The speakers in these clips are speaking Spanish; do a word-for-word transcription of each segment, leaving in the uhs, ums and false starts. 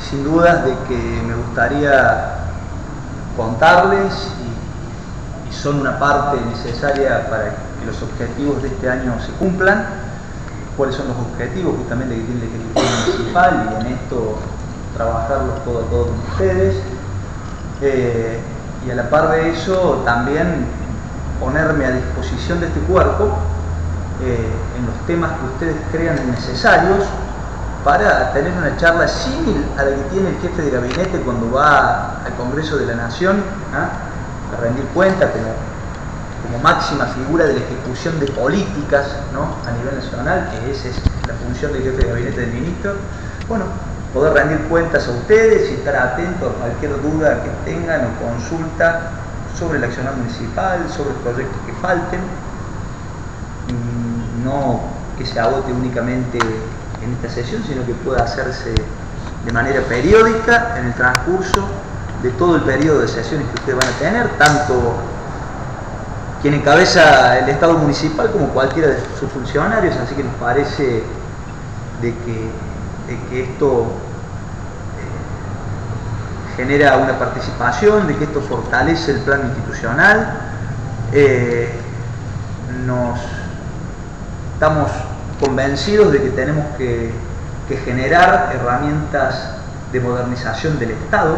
sin dudas de que me gustaría contarles y, y son una parte necesaria para que los objetivos de este año se cumplan. ¿Cuáles son los objetivos justamente que tiene el Ejecutivo Municipal? Y en esto trabajarlos todo a todo con ustedes. Eh, y a la par de eso también ponerme a disposición de este cuerpo eh, en los temas que ustedes crean necesarios para tener una charla similar a la que tiene el jefe de gabinete cuando va al Congreso de la Nación ¿eh? a rendir cuenta como, como máxima figura de la ejecución de políticas, ¿no? a nivel nacional, que esa es la función del jefe de gabinete del ministro. Bueno, poder rendir cuentas a ustedes y estar atentos a cualquier duda que tengan o consulta sobre el accionar municipal, sobre proyectos que falten, no que se agote únicamente en esta sesión, sino que pueda hacerse de manera periódica en el transcurso de todo el periodo de sesiones que ustedes van a tener, tanto quien encabeza el Estado municipal como cualquiera de sus funcionarios, así que nos parece de que, de que esto eh, genera una participación, de que esto fortalece el plano institucional. Eh, nos estamos convencidos de que tenemos que, que generar herramientas de modernización del Estado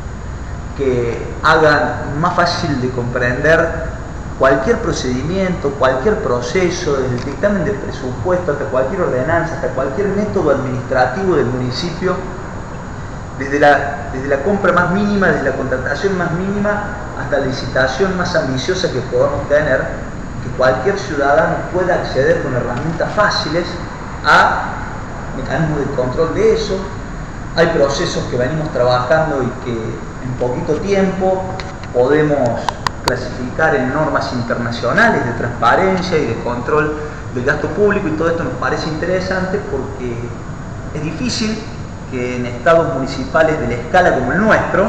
que hagan más fácil de comprender cualquier procedimiento, cualquier proceso, desde el dictamen del presupuesto hasta cualquier ordenanza, hasta cualquier método administrativo del municipio, desde la, desde la compra más mínima, desde la contratación más mínima hasta la licitación más ambiciosa que podamos tener, que cualquier ciudadano pueda acceder con herramientas fáciles a mecanismos de control de eso. Hay procesos que venimos trabajando y que en poquito tiempo podemos clasificar en normas internacionales de transparencia y de control del gasto público, y todo esto nos parece interesante porque es difícil que en estados municipales de la escala como el nuestro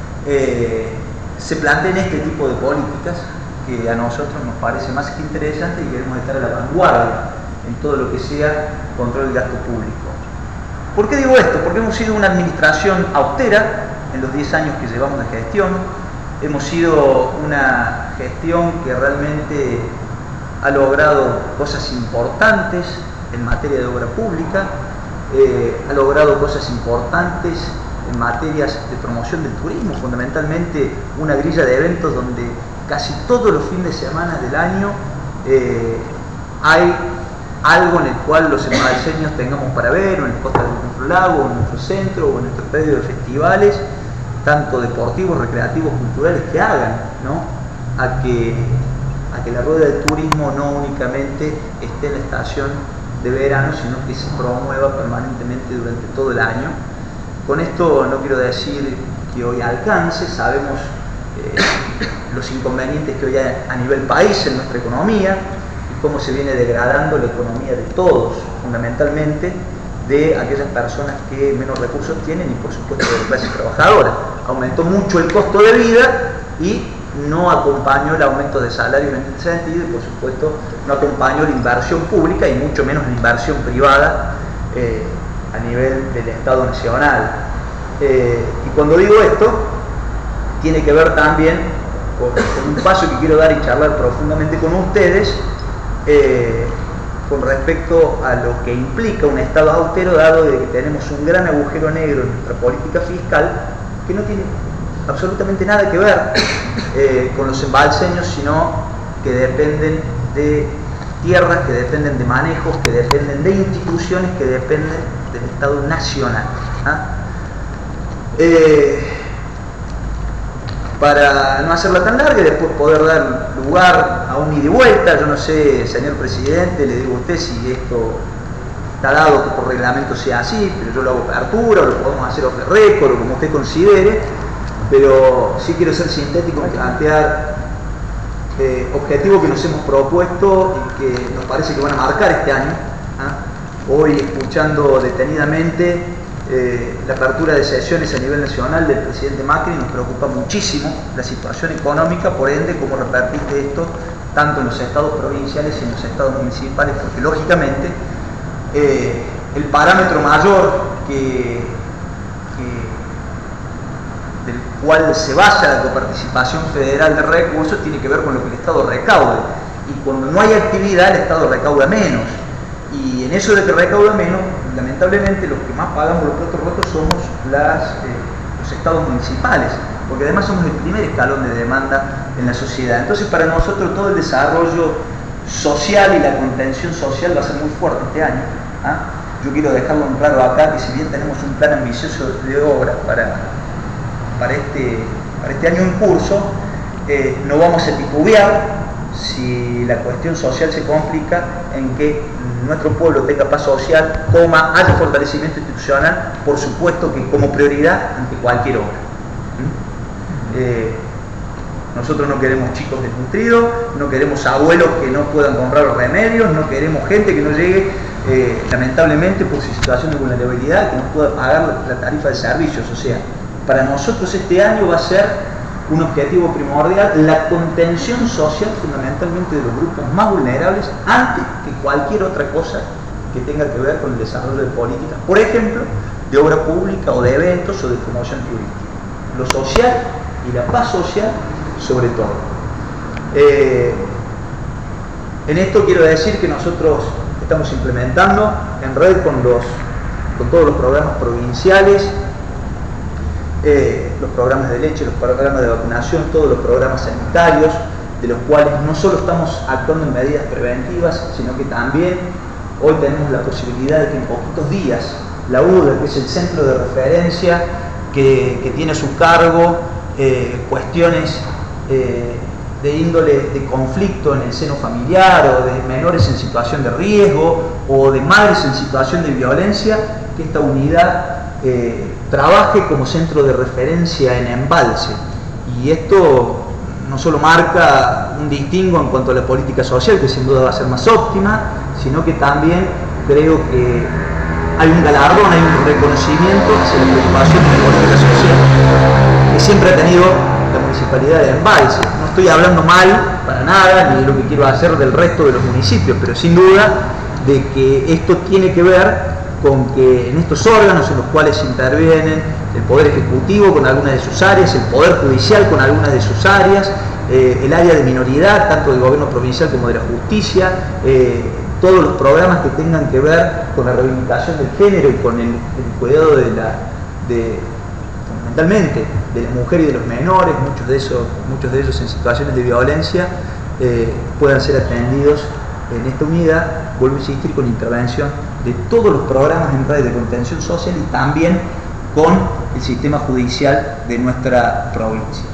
eh, se planteen este tipo de políticas que a nosotros nos parece más que interesante y queremos estar a la vanguardia en todo lo que sea control del gasto público. ¿Por qué digo esto? Porque hemos sido una administración austera en los diez años que llevamos de gestión. Hemos sido una gestión que realmente ha logrado cosas importantes en materia de obra pública, eh, ha logrado cosas importantes en materias de promoción del turismo, fundamentalmente una grilla de eventos donde casi todos los fines de semana del año eh, hay algo en el cual los embalseños tengamos para ver, o en el costa de nuestro lago, o en nuestro centro, o en nuestro predio de festivales, tanto deportivos, recreativos, culturales, que hagan, ¿no? a, que, a que la rueda del turismo no únicamente esté en la estación de verano, sino que se promueva permanentemente durante todo el año. Con esto no quiero decir que hoy alcance, sabemos eh, los inconvenientes que hoy hay a nivel país en nuestra economía y cómo se viene degradando la economía de todos, fundamentalmente de aquellas personas que menos recursos tienen y por supuesto de la clase trabajadora. Aumentó mucho el costo de vida y no acompañó el aumento de salarios en este sentido, y por supuesto no acompañó la inversión pública y mucho menos la inversión privada eh, a nivel del Estado nacional. Eh, y cuando digo esto, tiene que ver también con, con un paso que quiero dar y charlar profundamente con ustedes eh, con respecto a lo que implica un Estado austero, dado de que tenemos un gran agujero negro en nuestra política fiscal que no tiene absolutamente nada que ver eh, con los embalseños, sino que dependen de tierras, que dependen de manejos, que dependen de instituciones, que dependen del Estado nacional. ¿ah? Eh, para no hacerla tan larga y después poder dar lugar a un ida y vuelta, yo no sé, señor presidente, le digo a usted si esto está dado que por reglamento sea así, pero yo lo hago apertura, o lo podemos hacer off the record, o como usted considere, pero sí quiero ser sintético en plantear eh, objetivos que nos hemos propuesto y que nos parece que van a marcar este año. ¿ah? Hoy, escuchando detenidamente eh, la apertura de sesiones a nivel nacional del presidente Macri, nos preocupa muchísimo la situación económica, por ende, cómo repercute esto tanto en los estados provinciales y en los estados municipales, porque lógicamente eh, el parámetro mayor que, que cual se basa la coparticipación federal de recursos tiene que ver con lo que el Estado recaude. Y cuando no hay actividad, el Estado recauda menos. Y en eso de que recauda menos, lamentablemente los que más pagamos los platos rotos somos las, eh, los estados municipales, porque además somos el primer escalón de demanda en la sociedad. Entonces para nosotros todo el desarrollo social y la contención social va a ser muy fuerte este año. ¿Ah? Yo quiero dejarlo en claro acá, que si bien tenemos un plan ambicioso de obras para, para, este, para este año en curso, eh, no vamos a titubear si la cuestión social se complica en que nuestro pueblo tenga paz social, coma, haya fortalecimiento institucional, por supuesto que como prioridad ante cualquier obra. ¿Mm? Eh, nosotros no queremos chicos desnutridos, no queremos abuelos que no puedan comprar los remedios, no queremos gente que no llegue, eh, lamentablemente por su situación de vulnerabilidad, que no pueda pagar la tarifa de servicios. O sea, para nosotros este año va a ser un objetivo primordial, la contención social fundamentalmente de los grupos más vulnerables antes que cualquier otra cosa que tenga que ver con el desarrollo de políticas, por ejemplo, de obra pública o de eventos o de promoción turística. Lo social y la paz social sobre todo. Eh, en esto quiero decir que nosotros estamos implementando en red con, los, con todos los programas provinciales, Eh, los programas de leche, los programas de vacunación, todos los programas sanitarios, de los cuales no solo estamos actuando en medidas preventivas, sino que también hoy tenemos la posibilidad de que en poquitos días la U D E, que es el centro de referencia que, que tiene a su cargo eh, cuestiones eh, de índole de conflicto en el seno familiar o de menores en situación de riesgo o de madres en situación de violencia, que esta unidad Eh, trabaje como centro de referencia en embalse. Y esto no solo marca un distingo en cuanto a la política social, que sin duda va a ser más óptima, sino que también creo que hay un galardón, hay un reconocimiento hacia la preocupación de la política social que siempre ha tenido la municipalidad de Embalse. No estoy hablando mal para nada, ni de lo que quiero hacer del resto de los municipios, pero sin duda de que esto tiene que ver con que en estos órganos en los cuales intervienen el Poder Ejecutivo con algunas de sus áreas, el Poder Judicial con algunas de sus áreas, eh, el área de minoridad, tanto del gobierno provincial como de la justicia, eh, todos los programas que tengan que ver con la reivindicación del género y con el, el cuidado de la, de, fundamentalmente, de la mujer y de los menores, muchos de, esos, muchos de ellos en situaciones de violencia, eh, puedan ser atendidos en esta unidad, vuelvo a insistir, con intervención de todos los programas en red de contención social y también con el sistema judicial de nuestra provincia.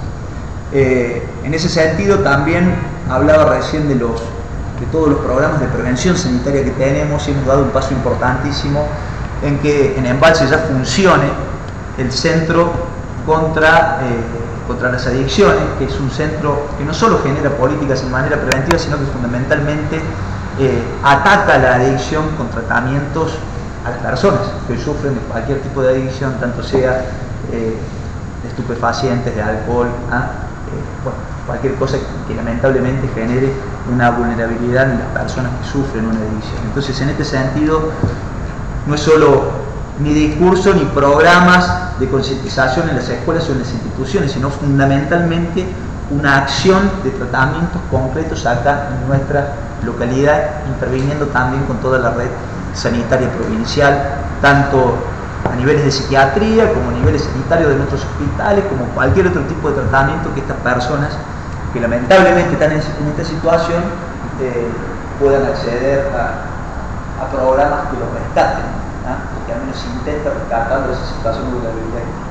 Eh, en ese sentido también hablaba recién de, los, de todos los programas de prevención sanitaria que tenemos y hemos dado un paso importantísimo en que en Embalse ya funcione el centro contra, eh, contra las adicciones, que es un centro que no solo genera políticas de manera preventiva, sino que fundamentalmente eh, ataca la adicción con tratamientos a las personas que sufren de cualquier tipo de adicción, tanto sea eh, de estupefacientes, de alcohol, ¿ah? eh, bueno, cualquier cosa que, que lamentablemente genere una vulnerabilidad en las personas que sufren una adicción. Entonces, en este sentido, no es solo ni discurso ni programas de concientización en las escuelas o en las instituciones, sino fundamentalmente una acción de tratamientos concretos acá en nuestra localidad, interviniendo también con toda la red sanitaria provincial, tanto a niveles de psiquiatría como a niveles sanitarios de nuestros hospitales, como cualquier otro tipo de tratamiento que estas personas que lamentablemente están en, en esta situación eh, puedan acceder a, a programas que los rescaten, ¿no? Que al menos intenten rescatar de esa situación de vulnerabilidad.